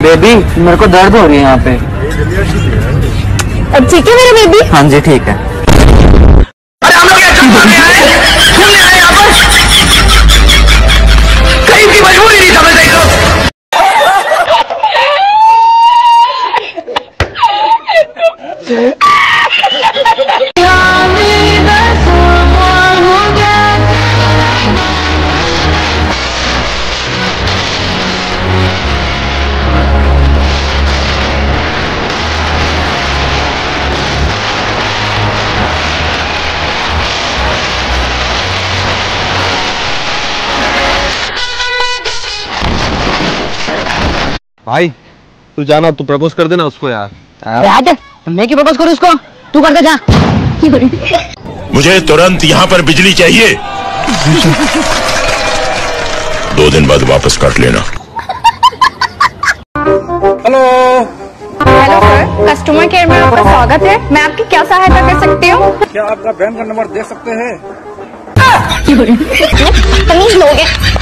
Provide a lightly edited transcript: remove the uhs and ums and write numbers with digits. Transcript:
Baby मेरे को दर्द हो रही है यहाँ पे। अब ठीक है मेरा बेबी? हाँ जी ठीक है। अरे हम लोग घूमने आए यहाँ पर, कहीं की मजबूरी नहीं समझ रही हो। भाई तू जाना, तू प्रपोज कर देना उसको यार। मैं क्यों प्रपोज करूँ उसको? तू कर दे जा। मुझे तुरंत यहाँ पर बिजली चाहिए। 2 दिन बाद वापस काट लेना। Hello hello sir, customer care में आपका स्वागत है। मैं आपकी क्या सहायता कर सकती हूँ? क्या आपका बैंक का नंबर दे सकते हैं? तमीज लोगे।